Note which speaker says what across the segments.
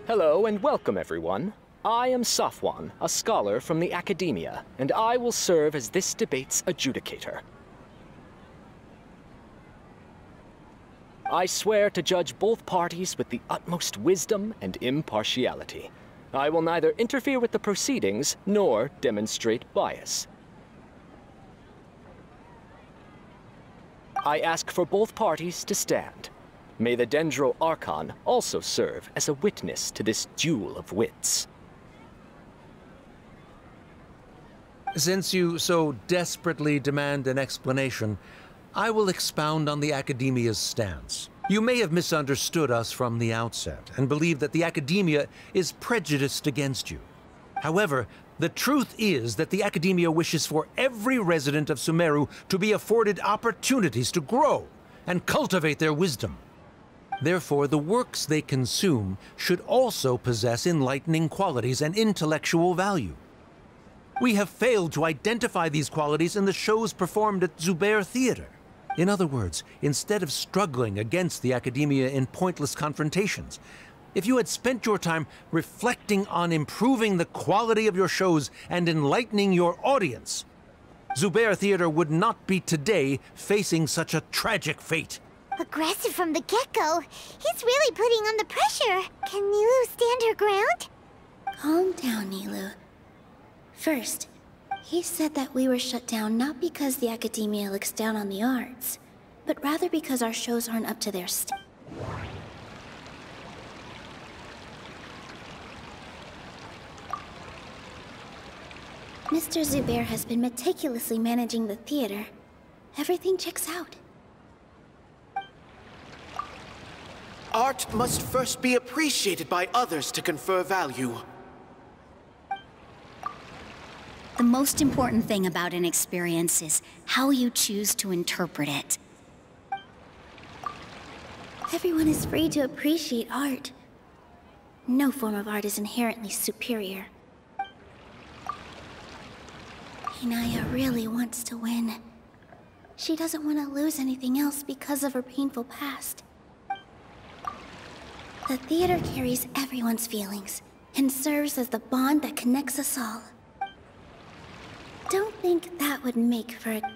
Speaker 1: Hello and welcome, everyone. I am Safwan, a scholar from the Academia, and I will serve as this debate's adjudicator. I swear to judge both parties with the utmost wisdom and impartiality. I will neither interfere with the proceedings nor demonstrate bias. I ask for both parties to stand. May the Dendro Archon also serve as a witness to this duel of wits.
Speaker 2: Since you so desperately demand an explanation, I will expound on the Academia's stance. You may have misunderstood us from the outset and believe that the Academia is prejudiced against you. However, the truth is that the Academia wishes for every resident of Sumeru to be afforded opportunities to grow and cultivate their wisdom. Therefore, the works they consume should also possess enlightening qualities and intellectual value. We have failed to identify these qualities in the shows performed at Zubair Theater. In other words, instead of struggling against the Academia in pointless confrontations, if you had spent your time reflecting on improving the quality of your shows and enlightening your audience, Zubair Theater would not be today facing such a tragic fate.
Speaker 3: Aggressive from the get-go. He's really putting on the pressure. Can Nilou stand her ground?
Speaker 4: Calm down, Nilou. First, he said that we were shut down not because the Academia looks down on the arts, but rather because our shows aren't up to their standards. Mr. Zubair has been meticulously managing the theater. Everything checks out.
Speaker 5: Art must first be appreciated by others to confer value.
Speaker 6: The most important thing about an experience is how you choose to interpret it.
Speaker 4: Everyone is free to appreciate art. No form of art is inherently superior. Inaya really wants to win. She doesn't want to lose anything else because of her painful past. The theater carries everyone's feelings and serves as the bond that connects us all. Don't think that would make for a...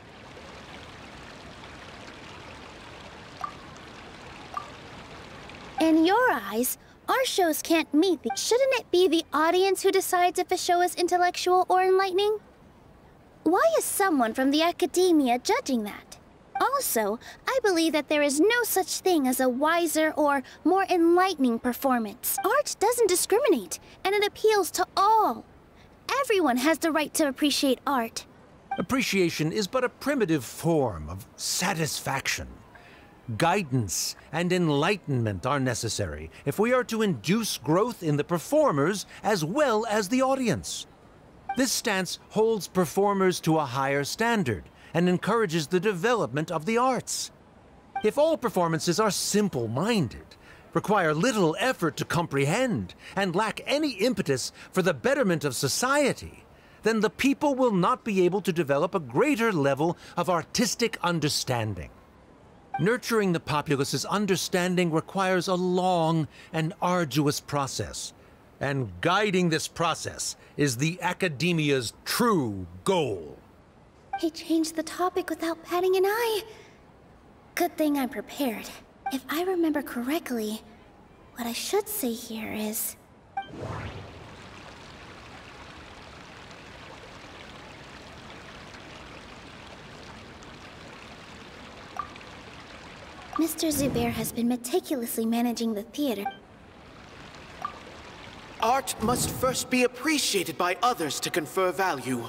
Speaker 3: In your eyes, our shows can't meet the... Shouldn't it be the audience who decides if a show is intellectual or enlightening? Why is someone from the Academia judging that? Also, I believe that there is no such thing as a wiser or more enlightening performance. Art doesn't discriminate, and it appeals to all. Everyone has the right to appreciate art.
Speaker 2: Appreciation is but a primitive form of satisfaction. Guidance and enlightenment are necessary if we are to induce growth in the performers as well as the audience. This stance holds performers to a higher standard and encourages the development of the arts. If all performances are simple-minded, require little effort to comprehend, and lack any impetus for the betterment of society, then the people will not be able to develop a greater level of artistic understanding. Nurturing the populace's understanding requires a long and arduous process, and guiding this process is the Academia's true goal.
Speaker 4: He changed the topic without batting an eye. Good thing I'm prepared. If I remember correctly, what I should say here is... Mr. Zubair has been meticulously managing the theater.
Speaker 5: Art must first be appreciated by others to confer value.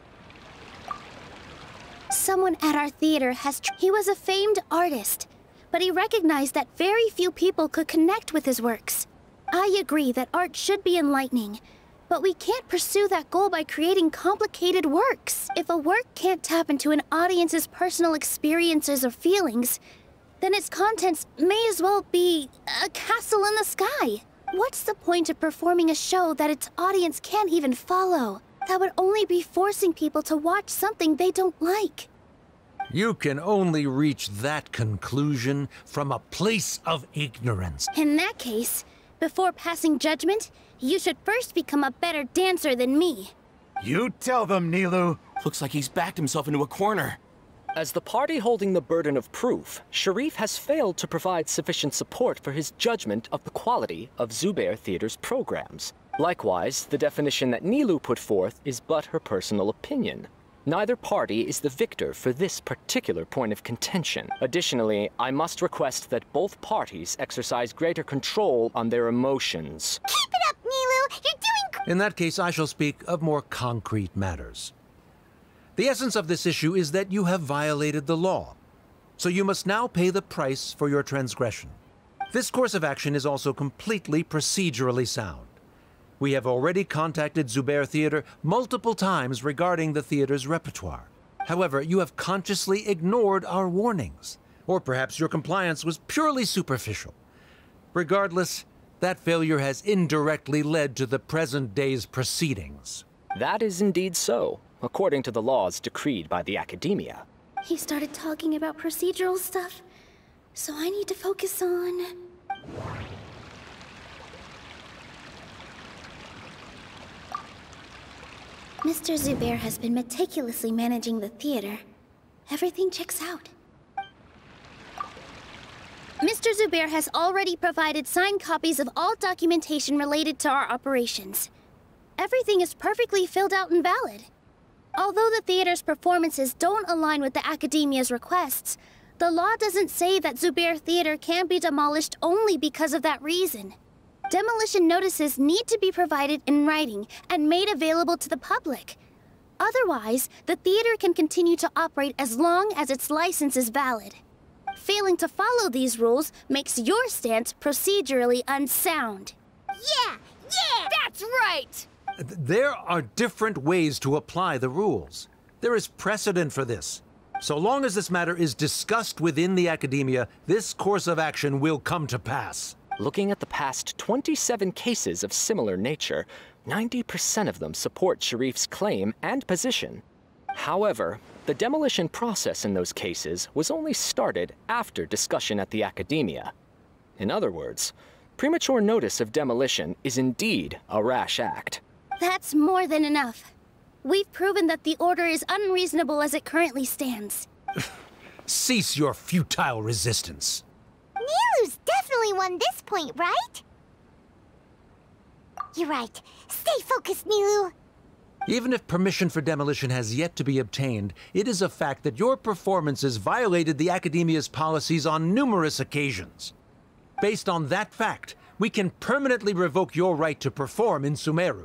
Speaker 3: Someone at our theater he was a famed artist, but he recognized that very few people could connect with his works. I agree that art should be enlightening, but we can't pursue that goal by creating complicated works. If a work can't tap into an audience's personal experiences or feelings, then its contents may as well be a castle in the sky. What's the point of performing a show that its audience can't even follow? That would only be forcing people to watch something they don't like.
Speaker 2: You can only reach that conclusion from a place of ignorance.
Speaker 3: In that case, Before passing judgment, you should first become a better dancer than me.
Speaker 7: You tell them, Nilou.
Speaker 5: Looks like he's backed himself into a corner.
Speaker 1: As the party holding the burden of proof, Sharif has failed to provide sufficient support for his judgment of the quality of Zubair Theater's programs. Likewise, the definition that Nilou put forth is but her personal opinion. Neither party is the victor for this particular point of contention. Additionally, I must request that both parties exercise greater control on their emotions.
Speaker 4: Keep it up, Nilou! You're doing
Speaker 2: In that case, I shall speak of more concrete matters. The essence of this issue is that you have violated the law, so you must now pay the price for your transgression. This course of action is also completely procedurally sound. We have already contacted Zubair Theater multiple times regarding the theater's repertoire. However, you have consciously ignored our warnings, or perhaps your compliance was purely superficial. Regardless, that failure has indirectly led to the present day's proceedings.
Speaker 1: That is indeed so, according to the laws decreed by the Academia.
Speaker 3: He started talking about procedural stuff, so I need to focus on... Mr. Zubair has been meticulously managing the theater. Everything checks out. Mr. Zubair has already provided signed copies of all documentation related to our operations. Everything is perfectly filled out and valid. Although the theater's performances don't align with the Academia's requests, the law doesn't say that Zubair Theater can be demolished only because of that reason. Demolition notices need to be provided in writing and made available to the public. Otherwise, the theater can continue to operate as long as its license is valid. Failing to follow these rules makes your stance procedurally unsound.
Speaker 4: Yeah! That's right!
Speaker 2: There are different ways to apply the rules. There is precedent for this. So long as this matter is discussed within the Academia, this course of action will come to pass.
Speaker 1: Looking at the past 27 cases of similar nature, 90% of them support Sharif's claim and position. However, the demolition process in those cases was only started after discussion at the Academia. In other words, premature notice of demolition is indeed a rash act.
Speaker 3: That's more than enough. We've proven that the order is unreasonable as it currently stands.
Speaker 2: Cease your futile resistance.
Speaker 4: Nilou's definitely won this point, right? You're right. Stay focused, Nilou.
Speaker 2: Even if permission for demolition has yet to be obtained, it is a fact that your performances violated the Academia's policies on numerous occasions. Based on that fact, we can permanently revoke your right to perform in Sumeru.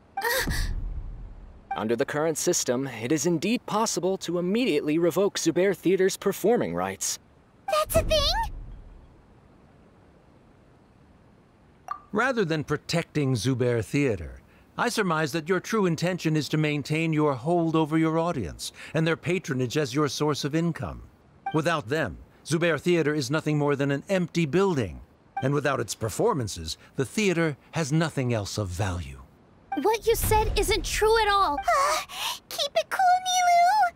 Speaker 1: Under the current system, it is indeed possible to immediately revoke Zubair Theater's performing rights.
Speaker 4: That's a thing?
Speaker 2: Rather than protecting Zubair Theater, I surmise that your true intention is to maintain your hold over your audience and their patronage as your source of income. Without them, Zubair Theater is nothing more than an empty building. And without its performances, the theater has nothing else of value.
Speaker 3: What you said isn't true at all.
Speaker 4: Keep it cool,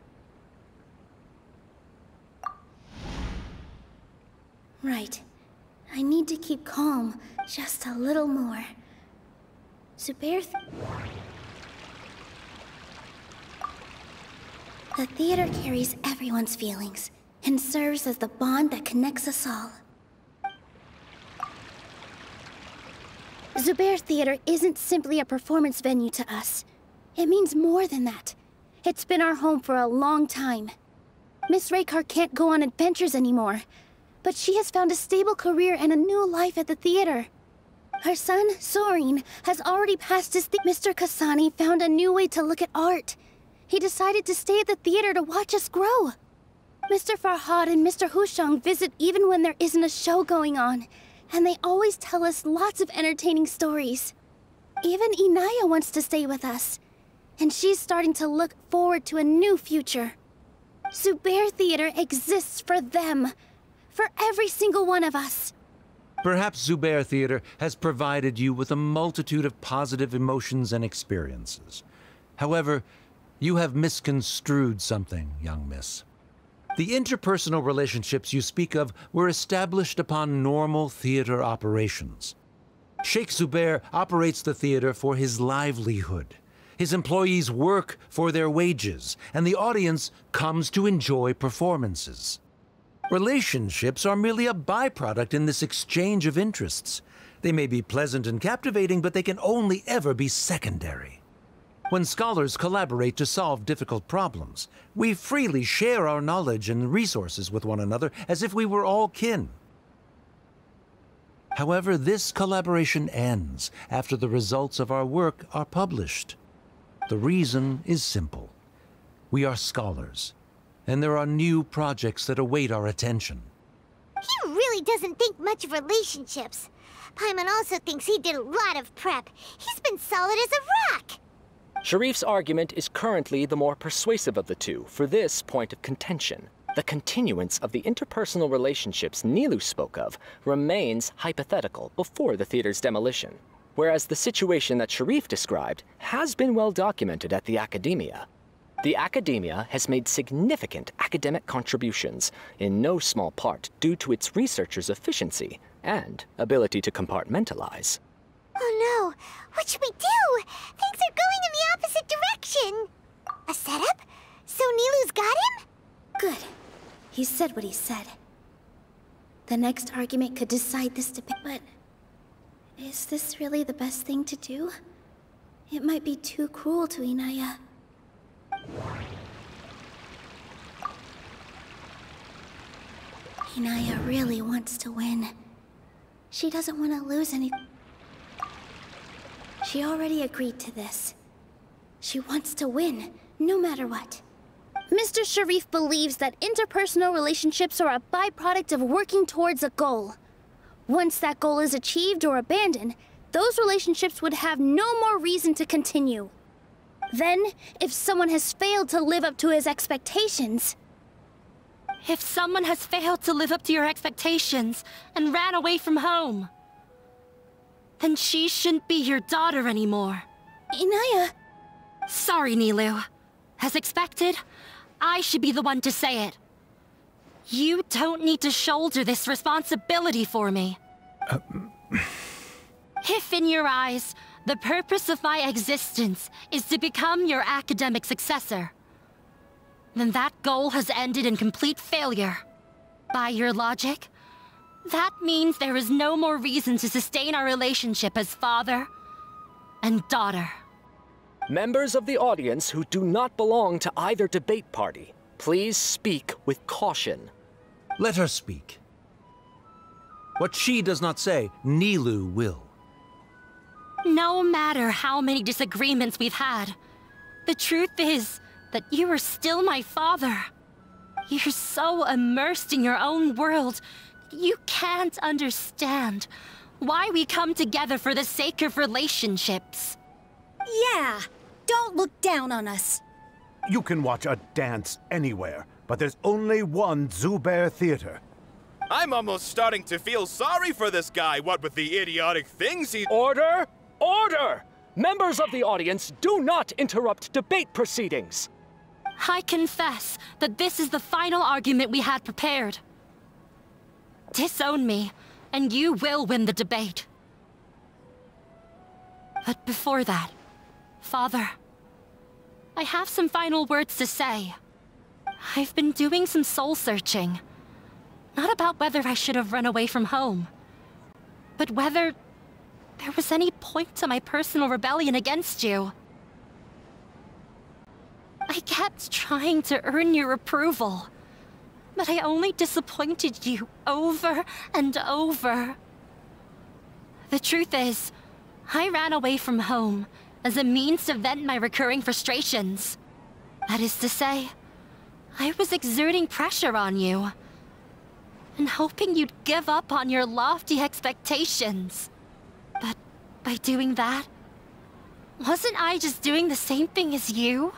Speaker 4: Nilou!
Speaker 3: Right. I need to keep calm just a little more. Zubair... The theater carries everyone's feelings and serves as the bond that connects us all. Zubair Theater isn't simply a performance venue to us. It means more than that. It's been our home for a long time. Miss Raykar can't go on adventures anymore, but she has found a stable career and a new life at the theater. Her son, Sorin, has already passed his Mr. Kasani found a new way to look at art. He decided to stay at the theater to watch us grow. Mr. Farhad and Mr. Hushang visit even when there isn't a show going on, and they always tell us lots of entertaining stories. Even Inaya wants to stay with us, and she's starting to look forward to a new future. Zubair Theater exists for them, for every single one of us.
Speaker 2: Perhaps Zubair Theater has provided you with a multitude of positive emotions and experiences. However, you have misconstrued something, young miss. The interpersonal relationships you speak of were established upon normal theater operations. Sheikh Zubair operates the theater for his livelihood. His employees work for their wages, and the audience comes to enjoy performances. Relationships are merely a byproduct in this exchange of interests. They may be pleasant and captivating, but they can only ever be secondary. When scholars collaborate to solve difficult problems, we freely share our knowledge and resources with one another as if we were all kin. However, this collaboration ends after the results of our work are published. The reason is simple. We are scholars, and there are new projects that await our attention.
Speaker 8: He really doesn't think much of relationships. Paimon also thinks he did a lot of prep. He's been solid as a rock.
Speaker 1: Sharif's argument is currently the more persuasive of the two for this point of contention. The continuance of the interpersonal relationships Nilou spoke of remains hypothetical before the theater's demolition, whereas the situation that Sharif described has been well documented at the Academia. The Academia has made significant academic contributions, in no small part due to its researchers' efficiency and ability to compartmentalize.
Speaker 8: Oh no, what should we do? Things are going in the opposite direction. A setup? So Nilou's got him?
Speaker 3: Good. He said what he said. The next argument could decide this debate, but is this really the best thing to do? It might be too cruel to Inaya. Inaya really wants to win. She doesn't want to lose any. She already agreed to this. She wants to win, no matter what. Mr. Sharif believes that interpersonal relationships are a byproduct of working towards a goal. Once that goal is achieved or abandoned, those relationships would have no more reason to continue. Then, if someone has failed to live up to his expectations...
Speaker 9: If someone has failed to live up to your expectations and ran away from home, then she shouldn't be your daughter anymore.
Speaker 3: Inaya...
Speaker 9: Sorry, Nilou. As expected, I should be the one to say it. You don't need to shoulder this responsibility for me. If in your eyes, the purpose of my existence is to become your academic successor, then that goal has ended in complete failure. By your logic, that means there is no more reason to sustain our relationship as father and daughter.
Speaker 1: Members of the audience who do not belong to either debate party, please speak with caution.
Speaker 2: Let her speak. What she does not say, Nilou will.
Speaker 9: No matter how many disagreements we've had, the truth is that you are still my father. You're so immersed in your own world, you can't understand why we come together for the sake of relationships.
Speaker 6: Yeah, don't look down on us.
Speaker 7: You can watch a dance anywhere, but there's only one Zubair theater.
Speaker 10: I'm almost starting to feel sorry for this guy, what with the idiotic things he—
Speaker 1: Order! Order! Members of the audience, do not interrupt debate proceedings!
Speaker 9: I confess that this is the final argument we had prepared. Disown me, and you will win the debate. But before that, Father, I have some final words to say. I've been doing some soul-searching. Not about whether I should have run away from home, but whether there was any point to my personal rebellion against you. I kept trying to earn your approval, but I only disappointed you over and over. The truth is, I ran away from home as a means to vent my recurring frustrations. That is to say, I was exerting pressure on you, and hoping you'd give up on your lofty expectations. But by doing that, wasn't I just doing the same thing as you?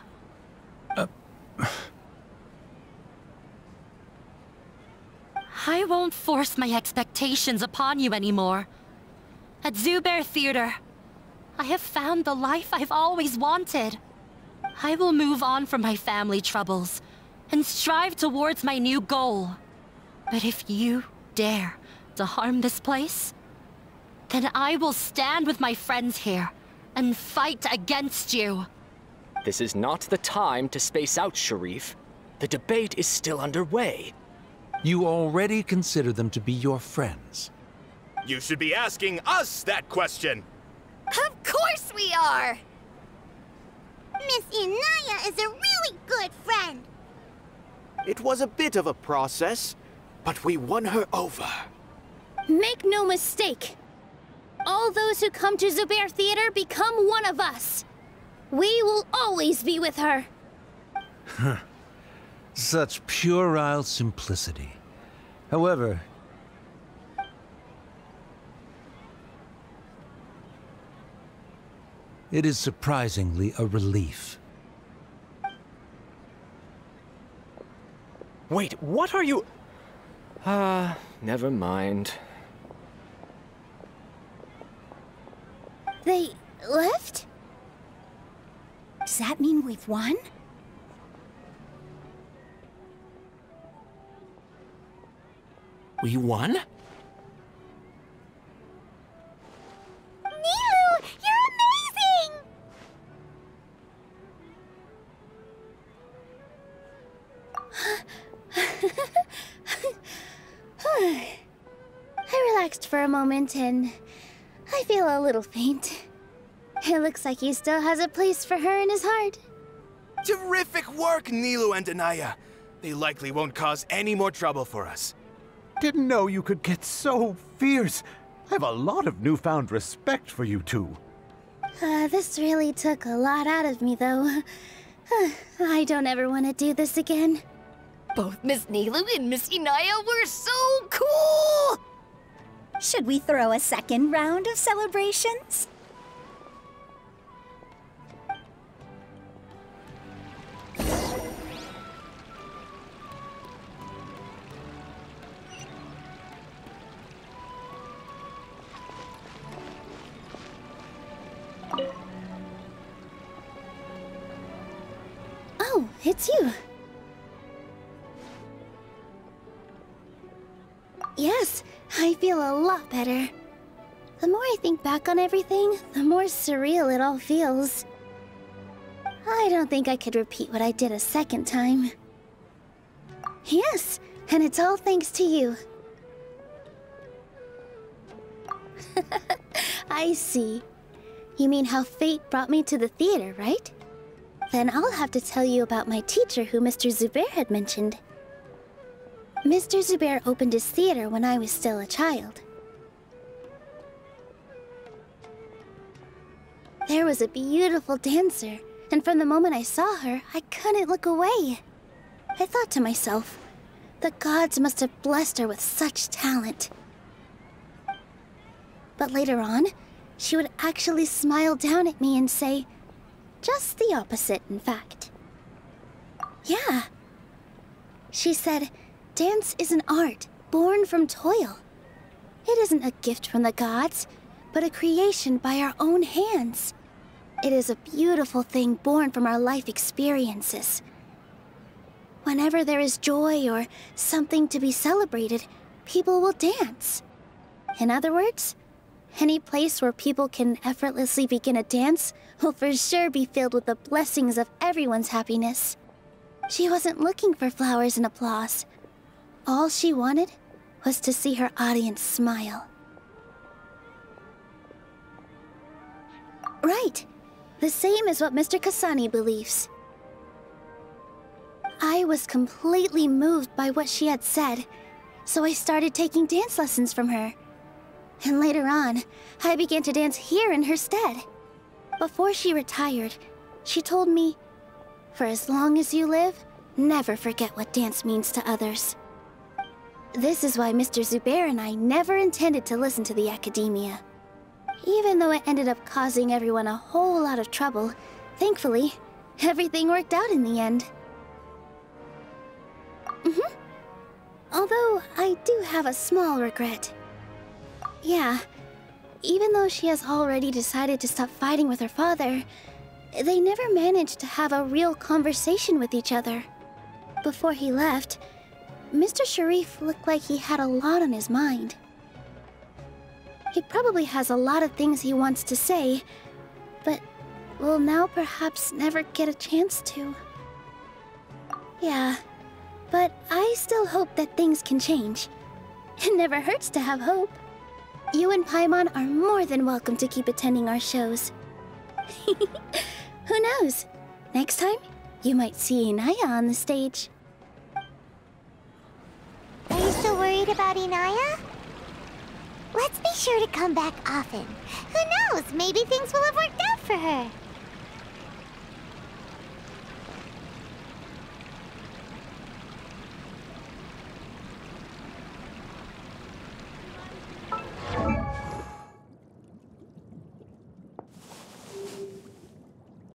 Speaker 9: I won't force my expectations upon you anymore. At Zubair Theater, I have found the life I've always wanted. I will move on from my family troubles and strive towards my new goal. But if you dare to harm this place, then I will stand with my friends here and fight against you.
Speaker 1: This is not the time to space out, Sharif. The debate is still underway.
Speaker 2: You already consider them to be your friends.
Speaker 10: You should be asking us that question.
Speaker 8: Of course we are! Miss Inaya is a really good friend.
Speaker 5: It was a bit of a process, but we won her over.
Speaker 3: Make no mistake. All those who come to Zubair Theater become one of us. We will always be with her.
Speaker 2: Such puerile simplicity. However, it is surprisingly a relief.
Speaker 1: Wait, what are you... never mind.
Speaker 3: They left?
Speaker 6: Does that mean we've won?
Speaker 1: We won?
Speaker 8: Nilou, you're amazing!
Speaker 3: I relaxed for a moment and I feel a little faint. It looks like he still has a place for her in his heart.
Speaker 10: Terrific work, Nilou and Anaya. They likely won't cause any more trouble for us.
Speaker 7: Didn't know you could get so fierce. I have a lot of newfound respect for you two.
Speaker 3: This really took a lot out of me, though. I don't ever want to do this again.
Speaker 11: Both Miss Nilou and Miss Inaya were so cool!
Speaker 6: Should we throw a second round of celebrations?
Speaker 3: Oh, it's you. Yes, I feel a lot better. The more I think back on everything, the more surreal it all feels. I don't think I could repeat what I did a second time. Yes, and it's all thanks to you. I see. You mean how fate brought me to the theater, right? Then I'll have to tell you about my teacher who Mr. Zubair had mentioned. Mr. Zubair opened his theater when I was still a child. There was a beautiful dancer, and from the moment I saw her, I couldn't look away. I thought to myself, the gods must have blessed her with such talent. But later on, she would actually smile down at me and say, just the opposite, in fact. Yeah. She said, dance is an art born from toil. It isn't a gift from the gods, but a creation by our own hands. It is a beautiful thing born from our life experiences. Whenever there is joy or something to be celebrated, people will dance. In other words, any place where people can effortlessly begin a dance will for sure be filled with the blessings of everyone's happiness. She wasn't looking for flowers and applause. All she wanted was to see her audience smile. Right. The same as what Mr. Kasani believes. I was completely moved by what she had said, so I started taking dance lessons from her. And later on, I began to dance here in her stead. Before she retired, she told me, for as long as you live, never forget what dance means to others. This is why Mr. Zubair and I never intended to listen to the academia. Even though it ended up causing everyone a whole lot of trouble, thankfully, everything worked out in the end. Although, I do have a small regret. Yeah, even though she has already decided to stop fighting with her father, they never managed to have a real conversation with each other. Before he left, Mr. Sharif looked like he had a lot on his mind. He probably has a lot of things he wants to say, but will now perhaps never get a chance to. Yeah, but I still hope that things can change. It never hurts to have hope. You and Paimon are more than welcome to keep attending our shows. Who knows? Next time, you might see Inaya on the stage.
Speaker 8: Are you still worried about Inaya? Let's be sure to come back often. Who knows, maybe things will have worked out for her.